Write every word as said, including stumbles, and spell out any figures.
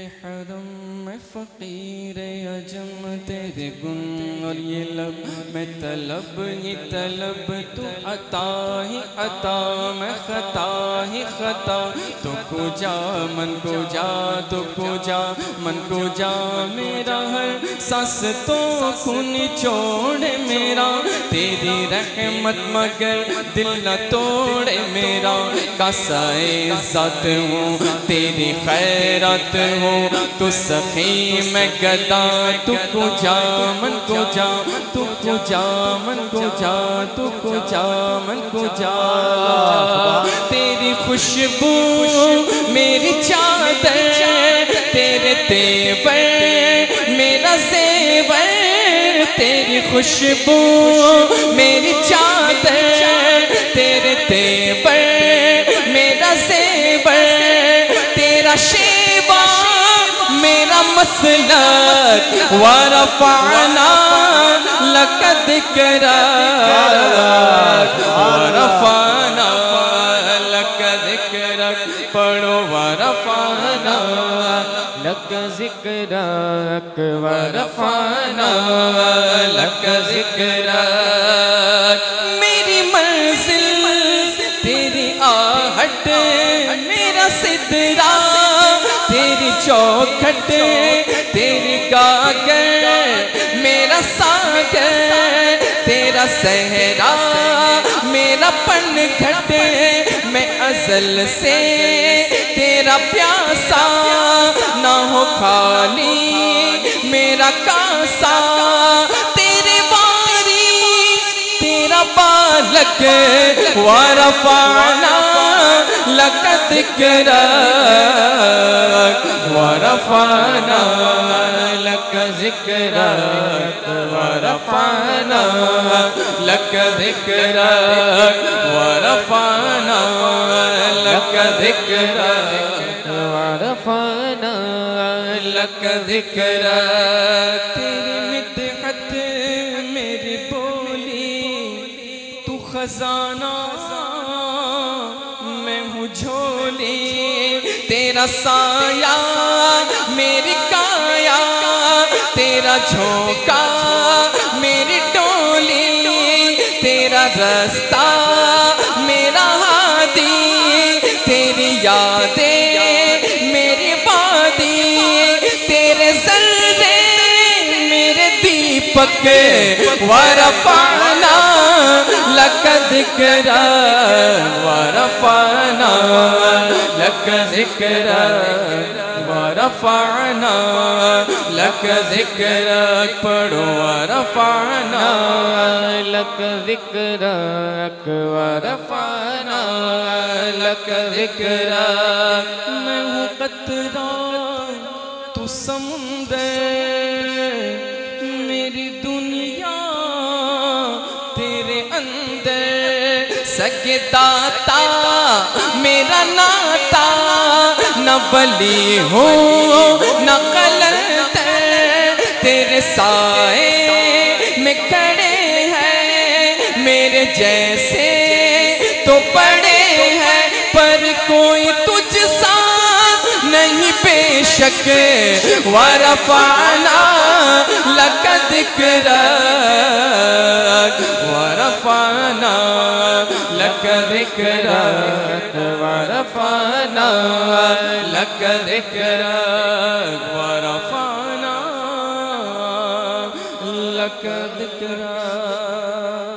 حرم میں فقیر عجم تیرے گن اور یہ لب میں طلب ہی طلب تو عطا ہی عطا میں خطا ہی خطا تو کو جا من کو جا تو کو جا من کو جا میرا ہر سانس تو خون چھوڑے میرا تیری رحمت مگر دل نہ توڑے میرا کاسائے ذات ہوں تیری خیرات ہوں تو سخی میں گدا تو کو جا من کو جا تو کو جا من کو جا تو کو جا من کو جا تیری خوشبو میری چادر تیرے تیور میرا زیور تیری خوشبو میری چادر تیرے تیور میرا زیور تیرا شیوا میرا مسلک ورفعنا لک ذکرک ورفعنا لک ذکرک پڑھو ورفعنا لک ذکرک ورفعنا لک ذکرک میری منزل تیری آہٹ میرا سدرا تیری چوکھٹ تیری گاگر میرا ساگر تیرا صحرا میرا پن گھٹ میں ازل سے تیرا پیاسا نہ ہو خالی میرا کاسا تیرے واری تیرا بالک ورفعنا لک ذکرک ورفعنا لک ذکرک ورفعنا لک ذکرک ورفعنا لک ذکرک ورفعنا لک ذکرک تیری مدحت میری بولی تو خزانہ میں ہوں جھولی تیرا سایہ میری کایا تیرا جھونکا میری ڈولی تیرا رستہ میرا ہادی تیری یادیں میری وادی تیرے ذرے میرے دیپک ورفعنا لک ذکرک ورفعنا لک ذکرک ورفعنا لک ذکرک پڑھو ورفعنا لک ذکرک ورفعنا لک ذکرک میں ہوں قطرہ تو سمندر میری دنیا تیرے اندر سجداتا میرا ناتا نہ ولی ہوں نہ قلندر تیرے سائے میں کھڑے ہیں میرے جیسے تو پڑے ہیں پر کوئی تجھ سا نہیں بے شک ورفعنا لک ذکرک ورفعنا لک ذکرک ورفعنا لک ذکرک ورفعنا لک ذکرک